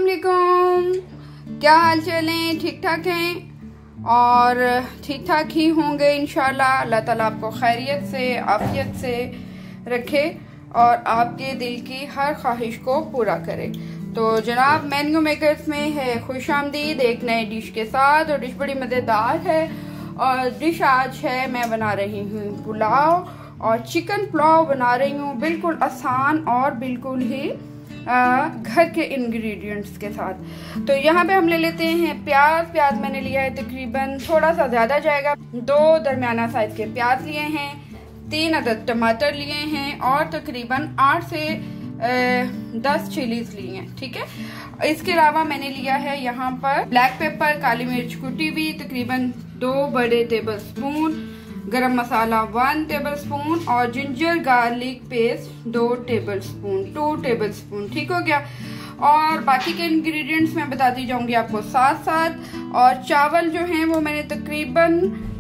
वालेकुम, क्या हाल चाल है? ठीक ठाक हैं और ठीक ठाक ही होंगे इंशाल्लाह। अल्लाह ताला आपको खैरियत से आफियत से रखे और आपके दिल की हर ख्वाहिश को पूरा करे। तो जनाब मेन्यू मेकर्स में है खुशामदीद एक नए डिश के साथ, और डिश बड़ी मज़ेदार है। और डिश आज है, मैं बना रही हूँ पुलाव, और चिकन पुलाव बना रही हूँ बिल्कुल आसान और बिल्कुल ही घर के इंग्रेडिएंट्स के साथ। तो यहाँ पे हम ले लेते हैं प्याज मैंने लिया है तकरीबन, थोड़ा सा ज़्यादा जाएगा। 2 दरमियाना साइज के प्याज लिए हैं, 3 अदद टमाटर लिए हैं और तकरीबन 8 से 10 चिलीज लिए हैं। ठीक है, इसके अलावा मैंने लिया है यहाँ पर ब्लैक पेपर, काली मिर्च कुटी हुई तकरीबन 2 बड़े tablespoon, garam masala 1 tablespoon और ginger garlic paste 2 tablespoon. ठीक हो गया। और बाकी के इंग्रेडिएंट्स मैं बताती जाऊंगी आपको साथ साथ। और चावल जो हैं वो मैंने तकरीबन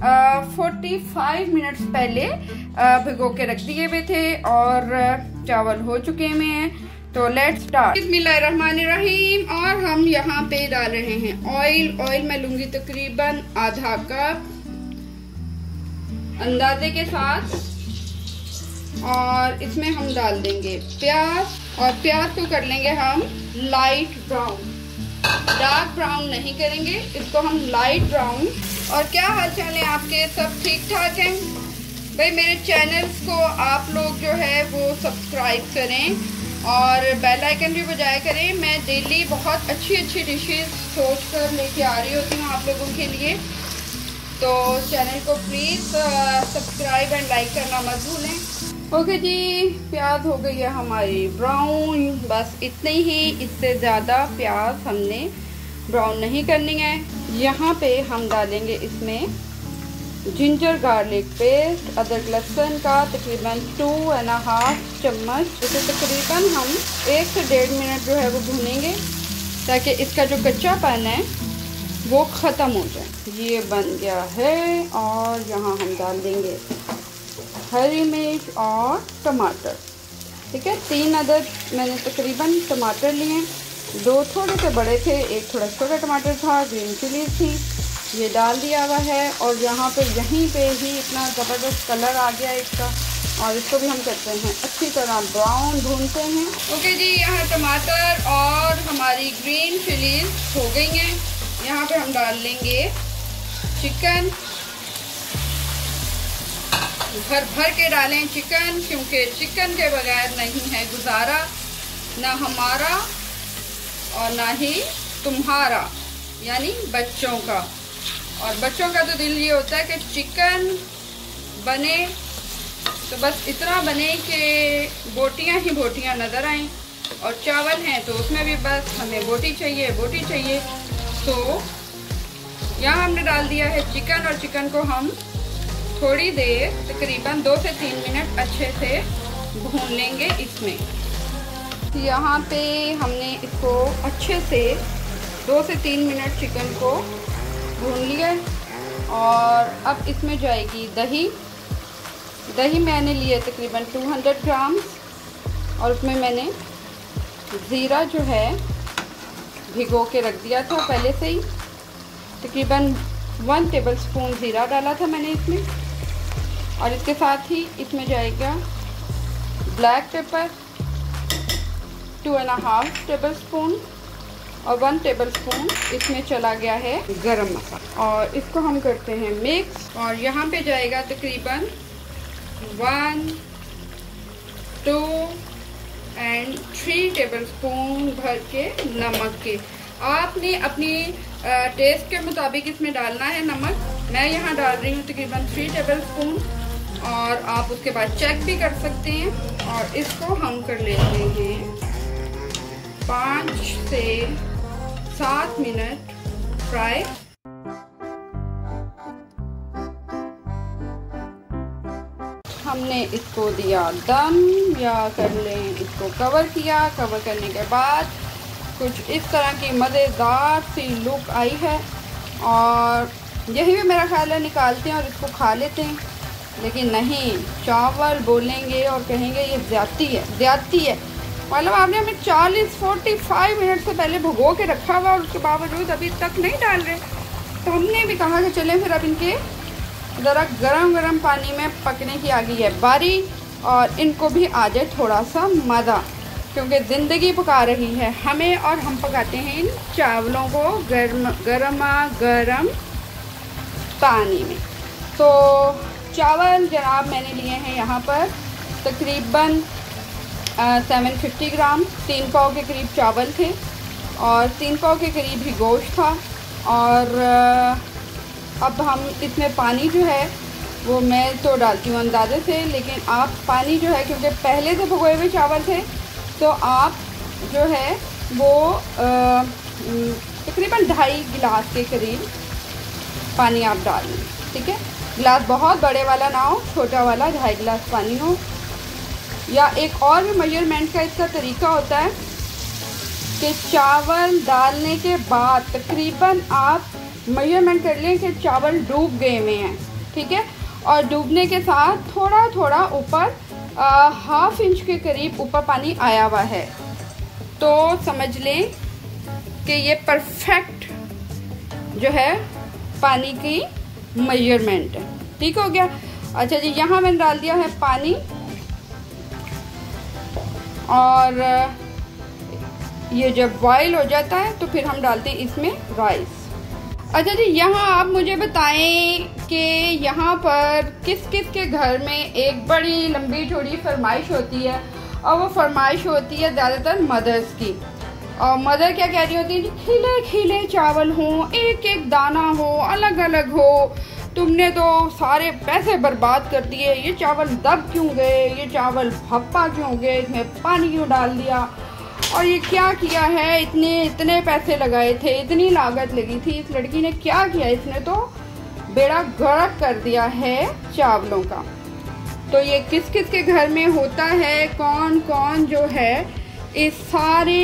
45 मिनट्स पहले भिगो के रख दिए हुए थे और चावल हो चुके हुए हैं। तो लेट्स स्टार्ट। बिस्मिल्लाहिर्रहमानिर्रहीम। और हम यहाँ पे डाल रहे हैं ऑयल मैं लूंगी तकरीबन आधा कप अंदाजे के साथ, और इसमें हम डाल देंगे प्याज, और प्याज को कर लेंगे हम लाइट ब्राउन, डार्क ब्राउन नहीं करेंगे, इसको हम लाइट ब्राउन। और क्या हाल चाल है आपके? सब ठीक ठाक हैं भाई? मेरे चैनल्स को आप लोग जो है वो सब्सक्राइब करें और बेल आइकन भी बजाया करें। मैं डेली बहुत अच्छी डिशेस सोच कर लेके आ रही होती हूँ आप लोगों के लिए, तो चैनल को प्लीज़ सब्सक्राइब एंड लाइक करना मत भूलें। ओके जी, प्याज हो गई है हमारी ब्राउन, बस इतने ही, इससे ज़्यादा प्याज हमने ब्राउन नहीं करनी है। यहाँ पे हम डालेंगे इसमें जिंजर गार्लिक पेस्ट, अदरक लहसुन का तकरीबन 2.5 चम्मच। इसे तकरीबन हम 1 से 1.5 मिनट जो है वो भूनेंगे ताकि इसका जो कच्चापन है वो ख़त्म हो जाए। ये बन गया है। और यहाँ हम डाल देंगे हरी मिर्च और टमाटर। ठीक है, 3 अदद मैंने तकरीबन टमाटर लिए, 2 थोड़े से बड़े थे, 1 थोड़ा छोटा टमाटर था, ग्रीन चिली थी, ये डाल दिया हुआ है। और यहाँ पे यहीं पे ही इतना ज़बरदस्त कलर आ गया इसका, और इसको भी हम करते हैं अच्छी तरह ब्राउन, भूनते हैं। ओके जी, यहाँ टमाटर और हमारी ग्रीन चिलीज हो गई हैं। यहाँ पे हम डाल लेंगे चिकन, भर के डालें चिकन, क्योंकि चिकन के बगैर नहीं है गुजारा, ना हमारा और ना ही तुम्हारा, यानी बच्चों का। और बच्चों का तो दिल ये होता है कि चिकन बने तो बस इतना बने कि बोटियां ही बोटियां नज़र आएं, और चावल हैं तो उसमें भी बस हमें बोटी चाहिए। तो यहाँ हमने डाल दिया है चिकन, और चिकन को हम थोड़ी देर तकरीबन 2 से 3 मिनट अच्छे से भून लेंगे इसमें। यहाँ पे हमने इसको अच्छे से 2 से 3 मिनट चिकन को भून लिया। और अब इसमें जाएगी दही मैंने लिए तकरीबन 200 ग्राम, और उसमें मैंने ज़ीरा जो है भिगो के रख दिया था पहले से ही, तकरीबन 1 टेबल स्पून ज़ीरा डाला था मैंने इसमें। और इसके साथ ही इसमें जाएगा ब्लैक पेपर 2.5 टेबल स्पून, और 1 टेबल स्पून इसमें चला गया है गरम मसाला, और इसको हम करते हैं मिक्स। और यहाँ पे जाएगा तकरीबन 1, 2 एंड 3 टेबल स्पून भर के नमक के। आपने अपनी टेस्ट के मुताबिक इसमें डालना है नमक। मैं यहाँ डाल रही हूँ तकरीबन 3 टेबल स्पून, और आप उसके बाद चेक भी कर सकते हैं। और इसको हम कर लेते हैं 5 से 7 मिनट फ्राई। हमने इसको दिया दम, या कर लें इसको कवर किया। कवर करने के बाद कुछ इस तरह की मज़ेदार सी लुक आई है, और यही भी मेरा ख्याल है निकालते हैं और इसको खा लेते हैं। लेकिन नहीं, चावल बोलेंगे और कहेंगे ये ज़्यादती है। मतलब आपने हमें 40-45 मिनट से पहले भगो के रखा हुआ और उसके बावजूद अभी तक नहीं डाल रहे। तो हमने भी कहा कि चलें फिर अब इनके ज़रा गरम पानी में पकने की आ गई है बारी, और इनको भी आ जाए थोड़ा सा मज़ा, क्योंकि ज़िंदगी पका रही है हमें और हम पकाते हैं इन चावलों को गरम पानी में। तो चावल जनाब मैंने लिए हैं यहाँ पर तकरीबन 750 ग्राम, 3 पाव के करीब चावल थे और 3 पाव के करीब ही गोश्त था। और अब हम इसमें पानी जो है वो मैं तो डालती हूँ अंदाज़े से, लेकिन आप पानी जो है क्योंकि पहले से भिगोए हुए चावल थे तो आप जो है वो तकरीबन 2.5 गिलास के करीब पानी आप डाल लें। ठीक है, गिलास बहुत बड़े वाला ना हो, छोटा वाला 2.5 गिलास पानी हो। या एक और भी मेजरमेंट का इसका तरीका होता है कि चावल डालने के बाद तकरीबन आप मेजरमेंट कर लें कि चावल डूब गए हुए हैं। ठीक है, और डूबने के साथ थोड़ा थोड़ा ऊपर 1/2 इंच के करीब ऊपर पानी आया हुआ है, तो समझ लें कि ये परफेक्ट जो है पानी की मेजरमेंट है। ठीक हो गया। अच्छा जी, यहाँ मैंने डाल दिया है पानी और ये जब बॉयल हो जाता है तो फिर हम डालते हैं इसमें राइस। अच्छा जी, यहाँ आप मुझे बताएं कि यहाँ पर किस किस के घर में एक बड़ी लंबी चौड़ी फरमाइश होती है, और वो फरमाइश होती है ज़्यादातर मदर्स की। और मदर क्या कह रही होती है, खिले खिले चावल हों, एक एक दाना हो, अलग अलग हो, तुमने तो सारे पैसे बर्बाद कर दिए, ये चावल दब क्यों गए, ये चावल भप्पा क्यों गए, इसमें पानी क्यों डाल दिया, और ये क्या किया है, इतने पैसे लगाए थे, इतनी लागत लगी थी, इस लड़की ने क्या किया, इसने तो बेड़ा गर्क कर दिया है चावलों का। तो ये किस किस के घर में होता है, कौन कौन जो है इस सारे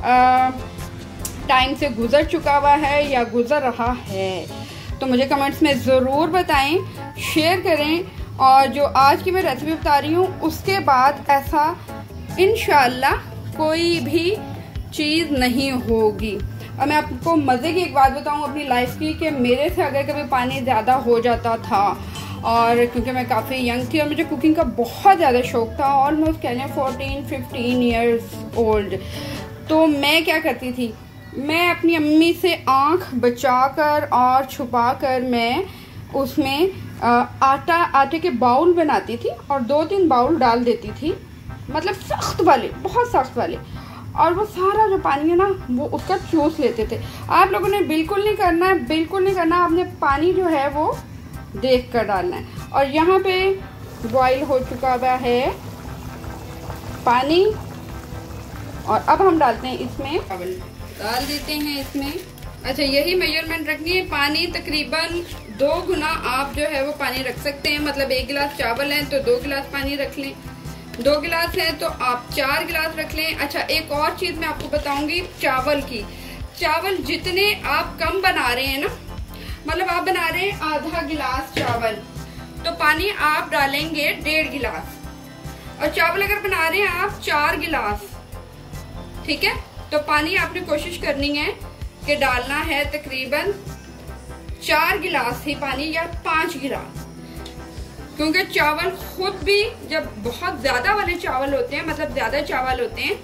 टाइम से गुजर चुका हुआ है या गुजर रहा है, तो मुझे कमेंट्स में ज़रूर बताएं, शेयर करें। और जो आज की मैं रेसिपी बता रही हूँ उसके बाद ऐसा इंशाअल्लाह कोई भी चीज़ नहीं होगी। और मैं आपको मज़े की एक बात बताऊँ अपनी लाइफ की, कि मेरे से अगर कभी पानी ज़्यादा हो जाता था, और क्योंकि मैं काफ़ी यंग थी और मुझे कुकिंग का बहुत ज़्यादा शौक़ था, ऑलमोस्ट कह लें 14-15 ईयर्स ओल्ड, तो मैं क्या करती थी, मैं अपनी अम्मी से आँख बचाकर और छुपाकर मैं उसमें आटे के बाउल बनाती थी और 2-3 बाउल डाल देती थी, मतलब सख्त वाले, बहुत सख्त वाले, और वो सारा जो पानी है ना वो उसका चूस लेते थे। आप लोगों ने बिल्कुल नहीं करना है, बिल्कुल नहीं करना, आपने पानी जो है वो देख कर डालना है। और यहाँ पे बॉईल हो चुका हुआ है पानी, और अब हम डालते हैं इसमें चावल, डाल देते हैं इसमें। अच्छा, यही मेजरमेंट रखनी है, पानी तकरीबन 2 गुना आप जो है वो पानी रख सकते हैं, मतलब 1 गिलास चावल है तो 2 गिलास पानी रख लें, 2 गिलास है तो आप 4 गिलास रख लें। अच्छा, एक और चीज़ मैं आपको बताऊंगी चावल की, चावल जितने आप कम बना रहे हैं ना, मतलब आप बना रहे हैं आधा गिलास चावल, तो पानी आप डालेंगे 1.5 गिलास, और चावल अगर बना रहे हैं आप 4 गिलास, ठीक है, तो पानी आपने कोशिश करनी है कि डालना है तकरीबन 4 गिलास ही पानी या 5 गिलास, क्योंकि चावल खुद भी जब बहुत ज्यादा वाले चावल होते हैं, मतलब ज्यादा चावल होते हैं,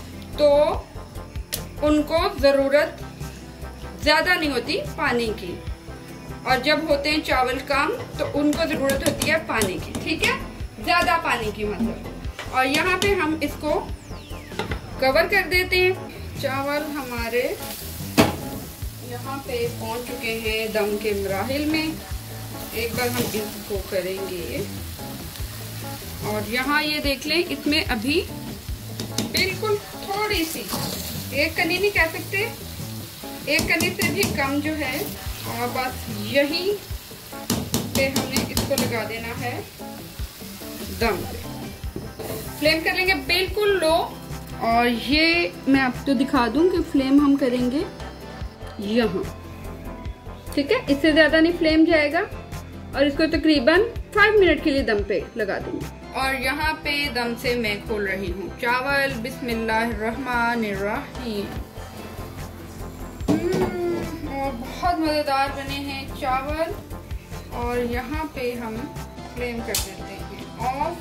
तो उनको जरूरत ज्यादा नहीं होती पानी की, और जब होते हैं चावल कम तो उनको जरूरत होती है पानी की। ठीक है, ज्यादा पानी की मतलब। और यहाँ पे हम इसको कवर कर देते हैं। चावल हमारे यहाँ पे पहुँच चुके हैं दम के मराहिल में। एक बार हम इसको करेंगे, और यहाँ ये देख लें, इसमें अभी बिल्कुल थोड़ी सी, 1 कनी नहीं कह सकते, 1 कनी से भी कम जो है, और बस यही पे हमने इसको लगा देना है दम पे। फ्लेम कर लेंगे बिल्कुल लो, और ये मैं आपको दिखा दूं कि फ्लेम हम करेंगे यहाँ, ठीक है, इससे ज़्यादा नहीं फ्लेम जाएगा, और इसको तकरीबन 5 मिनट के लिए दम पे लगा देंगे। और यहाँ पे दम से मैं खोल रही हूँ चावल। बिस्मिल्लाहिर्रहमानिर्रहीम। और बहुत मज़ेदार बने हैं चावल। और यहाँ पे हम फ्लेम कर देते हैं ऑफ।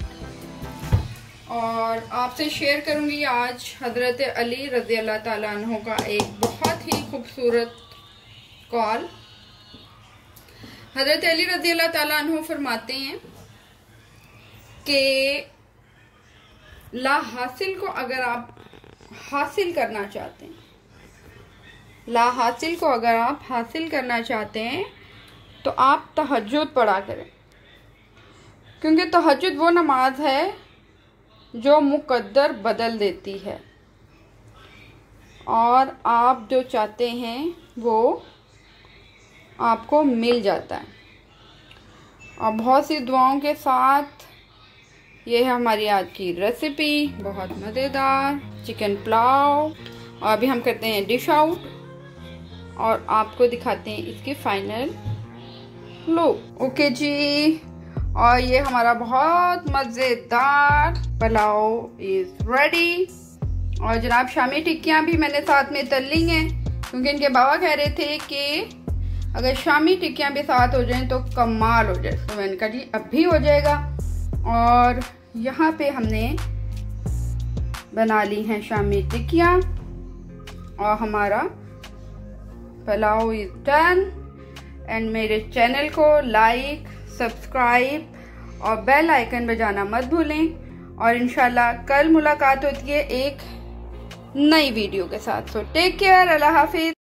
और आपसे शेयर करूँगी आज हज़रत अली रज़ी अल्लाह ताला अन्हु का एक बहुत ही खूबसूरत कॉल। हज़रत अली रज़ी अल्लाह ताला अन्हु फरमाते हैं कि ला हासिल को अगर आप हासिल करना चाहते हैं, ला हासिल को अगर आप हासिल करना चाहते हैं तो आप तहज्जुद पढ़ा करें, क्योंकि तहज्जुद वो नमाज है जो मुकद्दर बदल देती है और आप जो चाहते हैं वो आपको मिल जाता है। और बहुत सी दुआओं के साथ ये है हमारी आज की रेसिपी, बहुत मज़ेदार चिकन पुलाव। और अभी हम करते हैं डिश आउट और आपको दिखाते हैं इसकी फाइनल लुक। ओके जी, और ये हमारा बहुत मज़ेदार पुलाव इज़ रेडी। और जनाब शामी टिक्कियाँ भी मैंने साथ में तल ली हैं, क्योंकि इनके बाबा कह रहे थे कि अगर शामी टिक्कियाँ भी साथ हो जाएं तो कमाल हो जाए। तो मैंने कहा जी अब भी हो जाएगा। और यहाँ पे हमने बना ली हैं शामी टिक्कियाँ और हमारा पुलाव इज़ डन। एंड मेरे चैनल को लाइक, सब्सक्राइब और बेल आइकन बजाना मत भूलें। और इंशाल्लाह कल मुलाकात होती है एक नई वीडियो के साथ। सो टेक केयर, अल्लाह हाफिज।